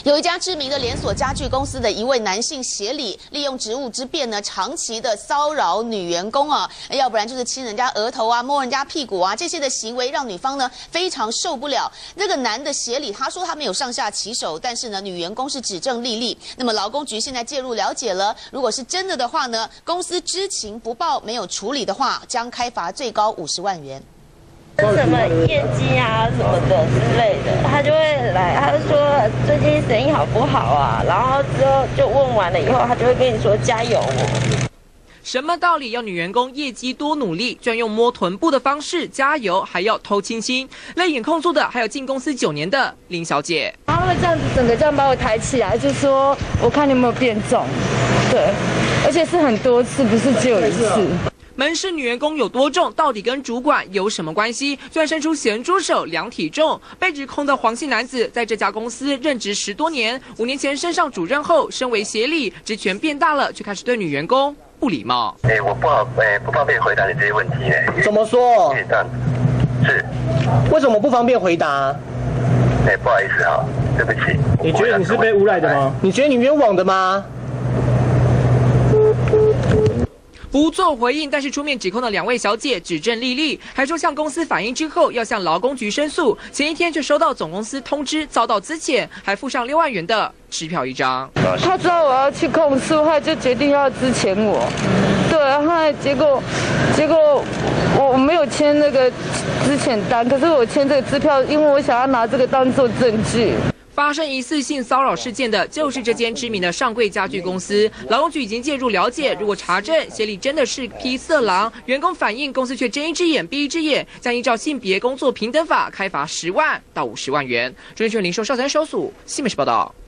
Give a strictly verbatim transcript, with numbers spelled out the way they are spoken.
有一家知名的连锁家具公司的一位男性协理，利用职务之便呢，长期的骚扰女员工啊，要不然就是亲人家额头啊、摸人家屁股啊，这些的行为让女方呢非常受不了。这个男的协理他说他没有上下其手，但是呢，女员工是指证莉莉。那么劳工局现在介入了解了，如果是真的的话呢，公司知情不报没有处理的话，将开罚最高五十万元。 什么业绩啊什么的之类的，他就会来，他就说最近生意好不好啊？然后之后就问完了以后，他就会跟你说加油哦。 什么道理要女员工业绩多努力，居然用摸臀部的方式加油，还要偷亲亲？泪眼控诉的还有进公司九年的林小姐。 他会这样子整个这样把我抬起来，就说我看你有没有变重，对，而且是很多次，不是只有一次。 门市女员工有多重，到底跟主管有什么关系？虽然伸出咸猪手量体重，被指控的黄姓男子在这家公司任职十多年，五年前升上主任后，身为协理，职权变大了，却开始对女员工不礼貌。 哎、欸，我不好，哎、欸，不方便回答你这些问题呢。 怎么说？ 这样是？ 为什么不方便回答？ 哎、欸，不好意思哈，对不起。 你觉得你是被诬赖的吗？你觉得你冤枉的吗？ 不做回应，但是出面指控的两位小姐指证莉莉，还说向公司反映之后要向劳工局申诉，前一天却收到总公司通知遭到资遣，还附上六万元的支票一张。 他知道我要去控诉，他就决定要资遣我。对，他结果结果我没有签那个资遣单，可是我签这个支票，因为我想要拿这个当做证据。 发生疑似性骚扰事件的就是这间知名的上柜家具公司，劳工局已经介入了解，如果查证协理真的是披色狼，员工反映公司却睁一只眼闭一只眼，将依照性别工作平等法开罚十万到五十万元。中央新闻零售少三收署，新美市报道。